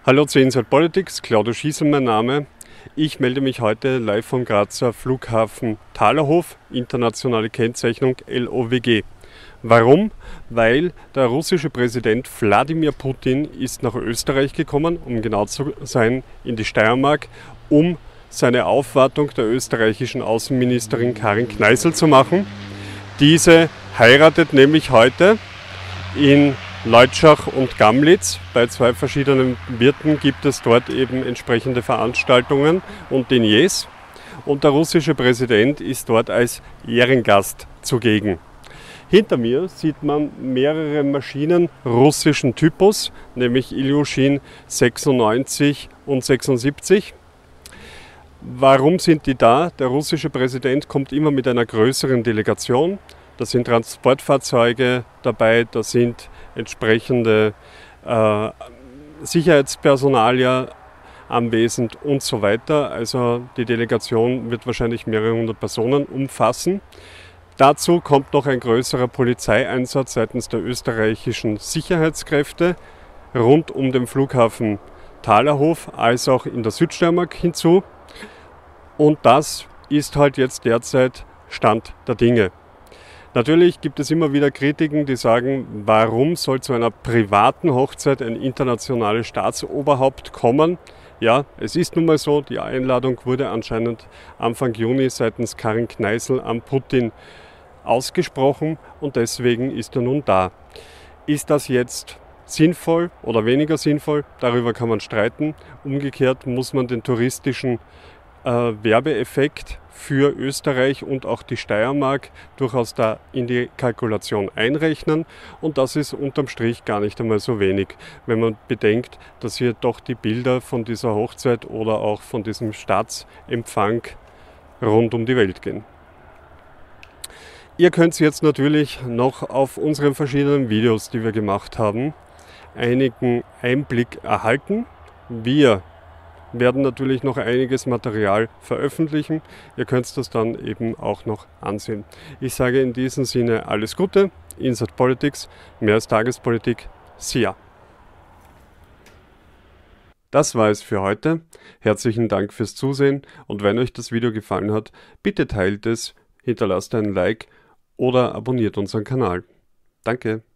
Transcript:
Hallo zu Inside Politics, Claudio Schießer mein Name. Ich melde mich heute live vom Grazer Flughafen Thalerhof, internationale Kennzeichnung LOWG. Warum? Weil der russische Präsident Wladimir Putin ist nach Österreich gekommen, um genau zu sein, in die Steiermark, um seine Aufwartung der österreichischen Außenministerin Karin Kneißl zu machen. Diese heiratet nämlich heute in Leutschach und Gamlitz. Bei zwei verschiedenen Wirten gibt es dort eben entsprechende Veranstaltungen und Diniers. Und der russische Präsident ist dort als Ehrengast zugegen. Hinter mir sieht man mehrere Maschinen russischen Typus, nämlich Ilyushin 96 und 76. Warum sind die da? Der russische Präsident kommt immer mit einer größeren Delegation. Da sind Transportfahrzeuge dabei, da sind entsprechende Sicherheitspersonalia anwesend und so weiter. Also die Delegation wird wahrscheinlich mehrere hundert Personen umfassen. Dazu kommt noch ein größerer Polizeieinsatz seitens der österreichischen Sicherheitskräfte rund um den Flughafen Thalerhof als auch in der Südsteiermark hinzu. Und das ist halt jetzt derzeit Stand der Dinge. Natürlich gibt es immer wieder Kritiken, die sagen, warum soll zu einer privaten Hochzeit ein internationales Staatsoberhaupt kommen? Ja, es ist nun mal so, die Einladung wurde anscheinend Anfang Juni seitens Karin Kneißl an Putin ausgesprochen und deswegen ist er nun da. Ist das jetzt sinnvoll oder weniger sinnvoll? Darüber kann man streiten. Umgekehrt muss man den touristischen Werbeeffekt für Österreich und auch die Steiermark durchaus da in die Kalkulation einrechnen und das ist unterm Strich gar nicht einmal so wenig, wenn man bedenkt, dass hier doch die Bilder von dieser Hochzeit oder auch von diesem Staatsempfang rund um die Welt gehen. Ihr könnt jetzt natürlich noch auf unseren verschiedenen Videos, die wir gemacht haben, einigen Einblick erhalten. Wir werden natürlich noch einiges Material veröffentlichen. Ihr könnt das dann eben auch noch ansehen. Ich sage in diesem Sinne alles Gute, Inside Politics, mehr als Tagespolitik, Sia. Das war es für heute. Herzlichen Dank fürs Zusehen und wenn euch das Video gefallen hat, bitte teilt es, hinterlasst einen Like oder abonniert unseren Kanal. Danke.